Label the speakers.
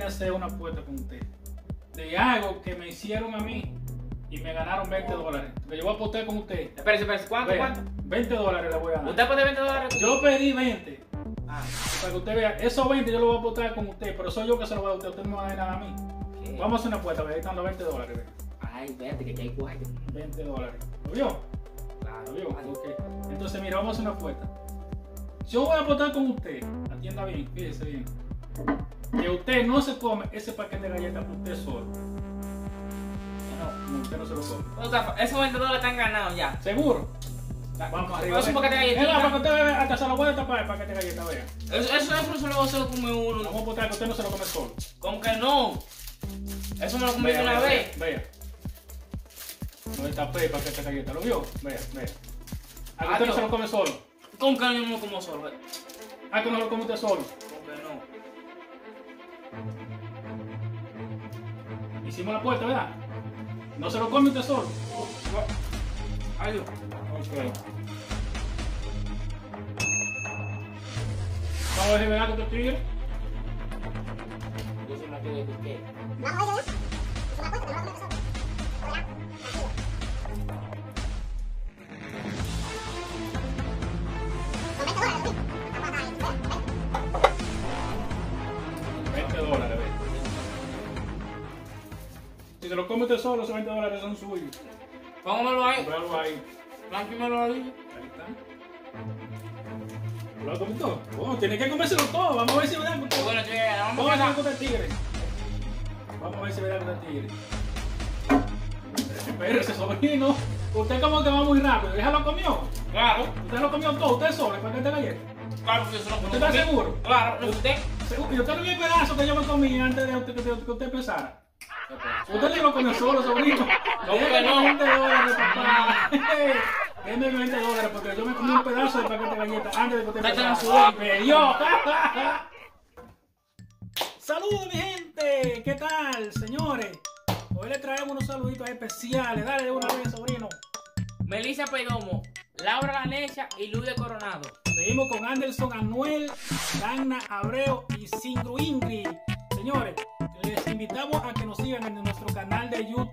Speaker 1: a hacer una apuesta con usted de algo que me hicieron a mí y me ganaron $20. Que yo voy a apostar con usted.
Speaker 2: Espérese, ¿cuánto?
Speaker 1: Vea,
Speaker 2: ¿Cuánto?
Speaker 1: $20 le voy a dar.
Speaker 2: ¿Usted pone $20?
Speaker 1: Yo pedí 20.
Speaker 2: Ah,
Speaker 1: Para que usted vea, esos 20 yo los voy a apostar con usted, pero soy yo que se los voy a dar. Usted no me va a dar nada a mí.
Speaker 2: ¿qué?
Speaker 1: Vamos a hacer una apuesta, vea, ahí están los $20. Vea.
Speaker 2: Ay, espérate, que aquí hay guayo.
Speaker 1: $20. ¿Lo vio?
Speaker 2: Claro.
Speaker 1: ¿Lo vio? Ok. Entonces, mira, vamos a hacer una apuesta. Yo voy a apostar con usted. Atienda bien, fíjese bien. Que usted no se come ese paquete de galletas usted solo. No, usted no se lo come.
Speaker 2: O sea, esos $20 están ganados ya.
Speaker 1: ¿Seguro? Vamos arriba.
Speaker 2: Es un paquete de
Speaker 1: Es más, para que
Speaker 2: galletitas.
Speaker 1: usted vea, hasta se lo voy a tapar el paquete de galletas, vea.
Speaker 2: Eso se lo come uno.
Speaker 1: Vamos a apostar que usted no se lo come solo.
Speaker 2: ¿Cómo que no? Eso me lo comí
Speaker 1: Vea,
Speaker 2: una
Speaker 1: vea,
Speaker 2: vez.
Speaker 1: Vea. No le tapé el paquete de galletas, ¿lo vio? Vea, vea. A que usted no se lo come solo.
Speaker 2: ¿Cómo que yo no me lo como solo?
Speaker 1: A que no lo come usted solo.
Speaker 2: ¿Cómo que no?
Speaker 1: Hicimos la apuesta, ¿verdad? No se lo come usted solo.
Speaker 2: Ay, Dios.
Speaker 1: Ok. Vamos a ver si me da que te tigre.
Speaker 2: Yo soy más que de qué.
Speaker 1: $20, ve. Si se lo come usted solo, esos $20 son suyos.
Speaker 2: Póngamelo ahí.
Speaker 1: Véalo ahí.
Speaker 2: Blanquímelo ahí.
Speaker 1: Ahí está. ¿Lo comió todo? Oh, tiene que comérselo todo. Vamos a ver si me da con todo.
Speaker 2: Bueno, chica,
Speaker 1: Vamos a ver si me da con el tigre. Vamos a ver si me da con el tigre. Espérese, sobrino. Usted como que va muy rápido. ¿Ya lo comió?
Speaker 2: Claro,
Speaker 1: ¿Usted lo comió todo? ¿Usted solo? ¿El paquete de galletas?
Speaker 2: claro que yo se lo
Speaker 1: ¿Usted está seguro?
Speaker 2: Claro, ¿no usted?
Speaker 1: ¿Seguro? ¿Y usted no vio el pedazo que yo me comí antes de que usted empezara? Usted se lo comió solo, sobrino.
Speaker 2: ¿Cómo que
Speaker 1: Déjeme
Speaker 2: no?
Speaker 1: $20, papá. Déjeme $20 porque yo me comí un pedazo de paquete de galletas antes de que usted
Speaker 2: Está
Speaker 1: empezara.
Speaker 2: tan suave.
Speaker 1: ¡Me dio! ¡Saludos, mi gente! ¿Qué tal, señores? Hoy le traemos unos saluditos especiales. Dale de una vez, sobrino.
Speaker 2: Melissa Perdomo, Laura Lanecha y Luis de Coronado.
Speaker 1: Seguimos con Anderson Anuel, Dana Abreu y Singru Ingrid. Señores, les invitamos a que nos sigan en nuestro canal de YouTube.